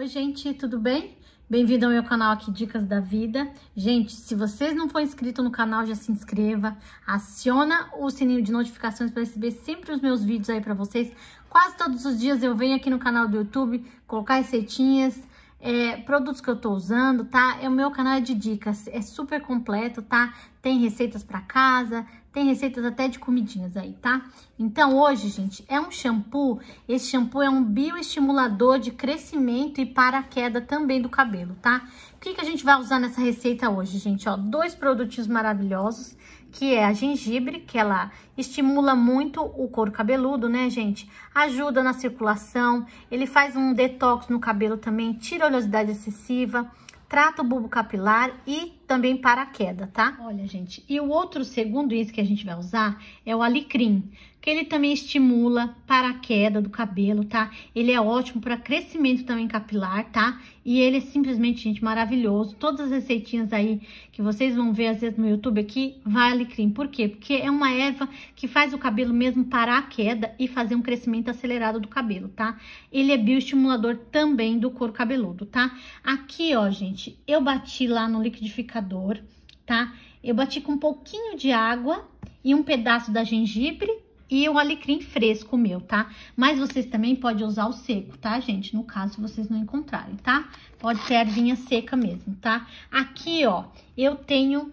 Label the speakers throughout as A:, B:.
A: Oi, gente, tudo bem? Bem-vindo ao meu canal aqui, Dicas da Vida. Gente, se vocês não for inscrito no canal, já se inscreva. Aciona o sininho de notificações para receber sempre os meus vídeos aí para vocês. Quase todos os dias eu venho aqui no canal do YouTube colocar receitinhas, produtos que eu tô usando, tá? O meu canal é de dicas, é super completo, tá? Tem receitas para casa, tem receitas até de comidinhas aí, tá? Então, hoje, gente, é um shampoo. Esse shampoo é um bioestimulador de crescimento e para a queda também do cabelo, tá? O que a gente vai usar nessa receita hoje, gente? Ó, dois produtinhos maravilhosos, que é a gengibre, que ela estimula muito o couro cabeludo, né, gente? Ajuda na circulação, ele faz um detox no cabelo também, tira a oleosidade excessiva, trata o bulbo capilar e também para a queda, tá? Olha, gente, e o outro segundo isso que a gente vai usar é o alecrim, que ele também estimula para a queda do cabelo, tá? Ele é ótimo para crescimento também capilar, tá? E ele é simplesmente, gente, maravilhoso. Todas as receitinhas aí que vocês vão ver às vezes no YouTube aqui, vai alecrim. Por quê? Porque é uma erva que faz o cabelo mesmo parar a queda e fazer um crescimento acelerado do cabelo, tá? Ele é bioestimulador também do couro cabeludo, tá? Aqui, ó, gente, eu bati lá no liquidificador, tá? Eu bati com um pouquinho de água e um pedaço da gengibre e o alecrim fresco meu, tá? Mas vocês também podem usar o seco, tá, gente? No caso, vocês não encontrarem, tá? Pode ser ervinha seca mesmo, tá? Aqui, ó, eu tenho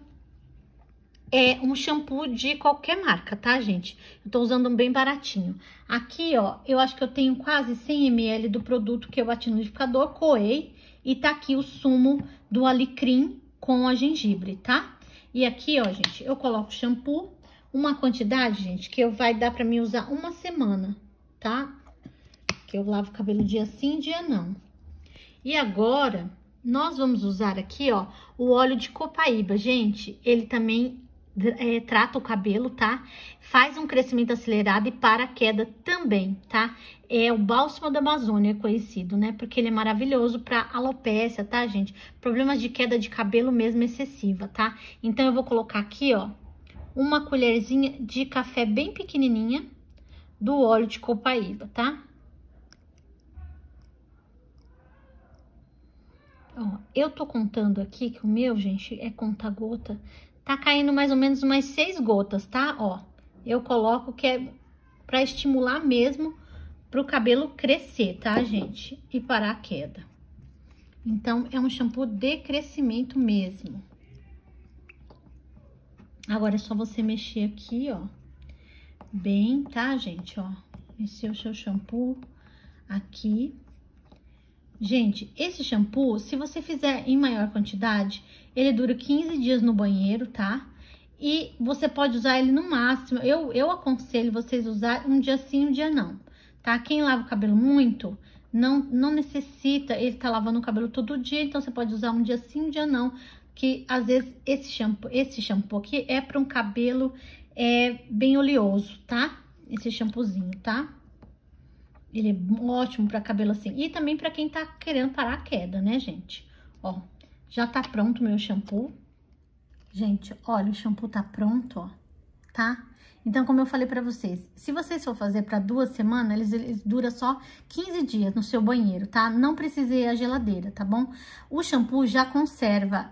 A: um shampoo de qualquer marca, tá, gente? Eu tô usando um bem baratinho. Aqui, ó, eu acho que eu tenho quase 100 ml do produto que eu bati no liquidificador, coei, e tá aqui o sumo do alecrim com a gengibre, tá? E aqui, ó, gente, eu coloco o shampoo, uma quantidade, gente, que vai dar pra mim usar uma semana, tá? Que eu lavo o cabelo dia sim, dia não. E agora, nós vamos usar aqui, ó, o óleo de copaíba, gente. Ele também trata o cabelo, tá? Faz um crescimento acelerado e para a queda também, tá? É o bálsamo da Amazônia conhecido, né? Porque ele é maravilhoso para alopécia, tá, gente? Problemas de queda de cabelo mesmo excessiva, tá? Então, eu vou colocar aqui, ó, uma colherzinha de café bem pequenininha do óleo de copaíba, tá? Ó, eu tô contando aqui que o meu, gente, é conta-gota. Tá caindo mais ou menos umas 6 gotas, tá? Ó, eu coloco que é pra estimular mesmo pro cabelo crescer, tá, gente? E parar a queda. Então, é um shampoo de crescimento mesmo. Agora, é só você mexer aqui, ó, bem, tá, gente, ó, mexer o seu shampoo aqui. Gente, esse shampoo, se você fizer em maior quantidade, ele dura 15 dias no banheiro, tá? E você pode usar ele no máximo, eu aconselho vocês usar um dia sim, um dia não, tá? Quem lava o cabelo muito, não necessita ele tá lavando o cabelo todo dia, então você pode usar um dia sim, um dia não, que às vezes esse shampoo aqui é para um cabelo bem oleoso, tá? Esse shampoozinho, tá? Ele é ótimo para cabelo assim. E também para quem tá querendo parar a queda, né, gente? Ó, já tá pronto o meu shampoo. Gente, olha, o shampoo tá pronto, ó, tá? Então, como eu falei pra vocês, se vocês for fazer pra 2 semanas, eles duram só 15 dias no seu banheiro, tá? Não precisa ir à geladeira, tá bom? O shampoo já conserva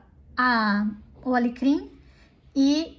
A: o alecrim e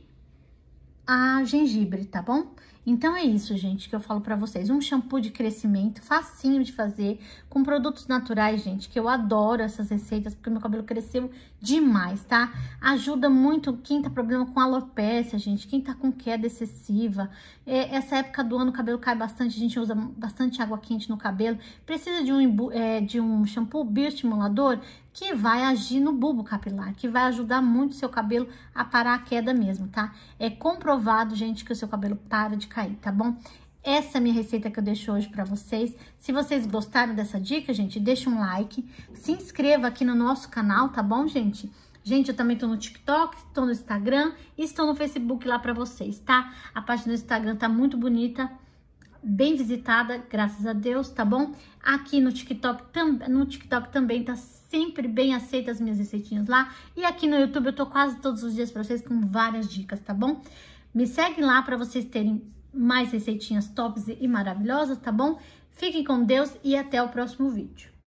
A: a gengibre, tá bom? Então, é isso, gente, que eu falo pra vocês. Um shampoo de crescimento, facinho de fazer, com produtos naturais, gente, que eu adoro essas receitas, porque meu cabelo cresceu demais, tá? Ajuda muito quem tá com problema com alopécia, gente, quem tá com queda excessiva. Essa época do ano o cabelo cai bastante, a gente usa bastante água quente no cabelo. Precisa de um shampoo bioestimulador que vai agir no bulbo capilar, que vai ajudar muito o seu cabelo a parar a queda mesmo, tá? É comprovado, gente, que o seu cabelo para de cair, tá bom? Essa é a minha receita que eu deixo hoje pra vocês. Se vocês gostaram dessa dica, gente, deixa um like, se inscreva aqui no nosso canal, tá bom, gente? Gente, eu também tô no TikTok, tô no Instagram e estou no Facebook lá pra vocês, tá? A página do Instagram tá muito bonita, bem visitada, graças a Deus, tá bom? Aqui no TikTok também tá sempre bem aceita as minhas receitinhas lá. E aqui no YouTube eu tô quase todos os dias pra vocês com várias dicas, tá bom? Me seguem lá pra vocês terem mais receitinhas tops e maravilhosas, tá bom? Fiquem com Deus e até o próximo vídeo.